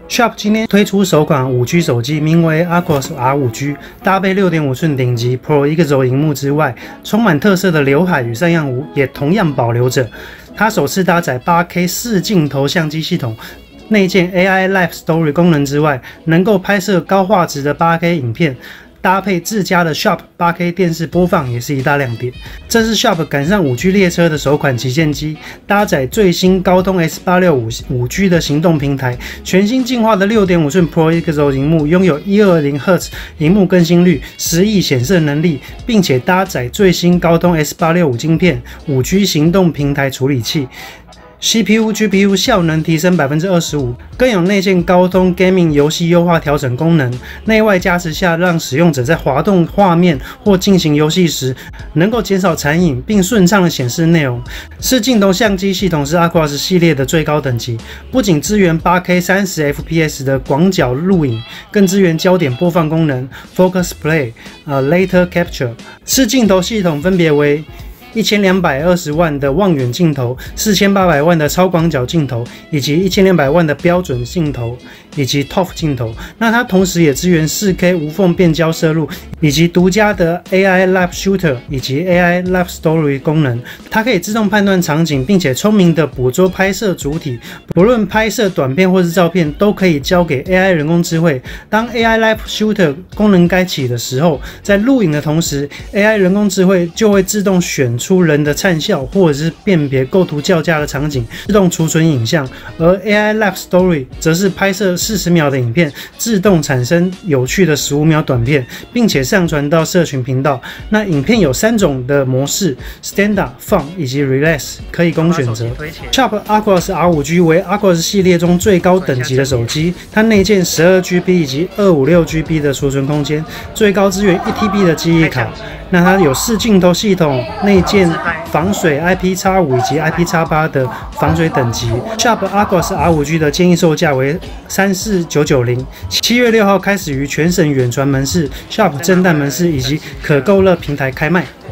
Sharp 今天推出首款 5G 手机，名为 Aquos R5G， 搭配 6.5 寸顶级 Pro 一个轴萤幕之外，充满特色的刘海与三样弧也同样保留着。它首次搭载 8K 4镜头相机系统。 内建 AI Live Story 功能之外，能够拍摄高画质的 8K 影片，搭配自家的 Sharp 8K 电视播放也是一大亮点。这是 Sharp 赶上 5G 列车的首款旗舰机，搭载最新高通 S865 5G 的行动平台，全新进化的 6.5 寸 Pro 一个轴萤幕，拥有120Hz 萤幕更新率、10亿显色能力，并且搭载最新高通 S865 晶片、5G 行动平台处理器。 CPU、GPU 效能提升 25%， 更有内建高通 Gaming 游戏优化调整功能，内外加持下，让使用者在滑动画面或进行游戏时，能够减少残影，并顺畅的显示内容。4镜头相机系统是 Aquos 系列的最高等级，不仅支援 8K 30 FPS 的广角录影，更支援焦点播放功能 Focus Play、Later Capture。4镜头系统分别为 1220万的望远镜头、4800万的超广角镜头，以及1200万的标准镜头，以及 TOF 镜头。那它同时也支援 4K 无缝变焦摄入，以及独家的 AI Live Shooter 以及 AI Live Story 功能。它可以自动判断场景，并且聪明的捕捉拍摄主体，不论拍摄短片或是照片，都可以交给 AI 人工智慧。当 AI Live Shooter 功能开启的时候，在录影的同时 ，AI 人工智慧就会自动选出人的灿笑，或者是辨别构图较佳的场景，自动储存影像；而 AI Live Story 则是拍摄40秒的影片，自动产生有趣的15秒短片，并且上传到社群频道。那影片有3种的模式 ：Standard、Fun 以及 Relax， 可以供选择。Sharp Aquos R5G 为 Aquos 系列中最高等级的手机，它内建12GB 以及256GB 的储存空间，最高支援1TB 的记忆卡。那它有4镜头系统，内建防水 IPX5 以及 IPX8 的防水等级。Sharp Aquos R5G 的建议售价为34990，7月6号开始于全省远传门市、Sharp 震旦门市以及可购乐平台开卖。